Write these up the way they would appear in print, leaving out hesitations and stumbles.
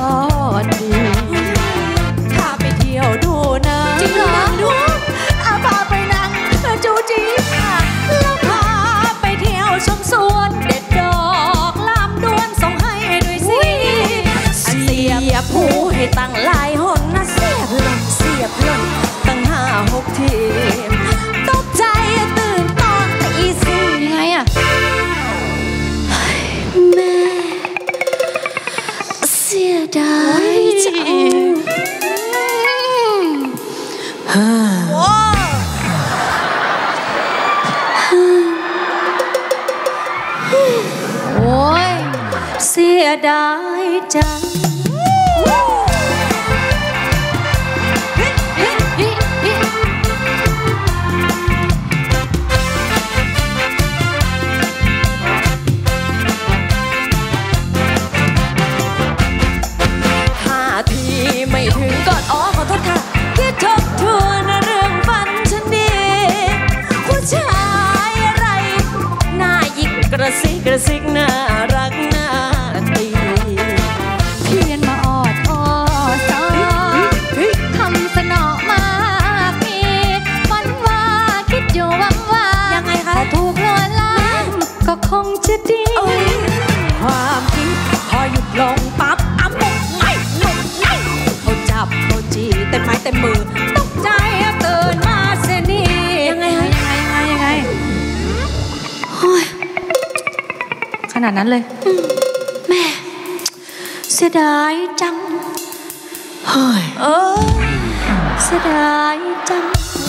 ดีพาไปเที่ยวดูนะจริงเหรอดูพาไปนั่งจูจีแล้วพาไปเที่ยวชมสวนเด็ดดอกลำดวนส่งให้ด้วยสิเสียบหูให้ตั้งหลายหนนะเสียบหล่นตั้ง5-6 ทีตกใจตื่นตอนตี 4ยังไงอะแม่เสียดายจังโอ้ยเสียดายจังไม่ถึงก่อนขอโทษค่ะคิดทบทวนเรื่องฝันฉันดีผู้ชายอะไรหน้ายิกกระซิกน่ารักน่าตีเพียนมาออดสอคำสนอมากมีฝันว่าคิดอยู่หวังว่ายังไงคะถูกลวนลามก็คงจะดีความคิดพอหยุดลงปั๊บเขาจีเต็มไม้เต็มมือตกใจตื่นมาเสียนี่ยังไงโอ้ยขนาดนั้นเลยแม่เสียดายจังเฮ้ยเสียดายจัง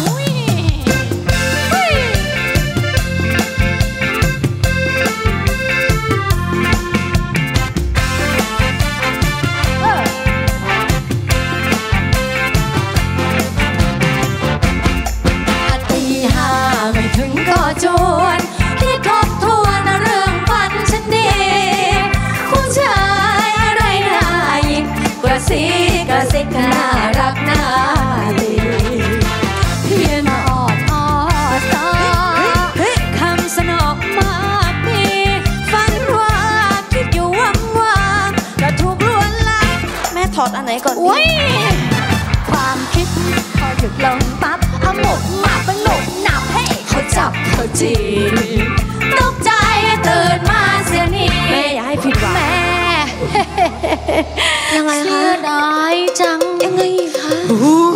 จวนที่ทบทวนเรื่องฝันฉันดีผู้ชายอะไรน่ายิงกระซิกน่ารักน่าดีเพียนมาออดสอคำสนอกมากมีฝันว่าคิดอยู่ว่างก็ถูกลวนลามแม่ถอดอันไหนก่อนดีความคิดพอหยุดลงปั๊บเอาหมกมาเป็นหนุกหนับให้เขาจับเขาจีตกใจตื่นมาเสียนี่แม่อย่าให้ผิดหวังแม่ยังไงคะเสียดายจังยังไงคะ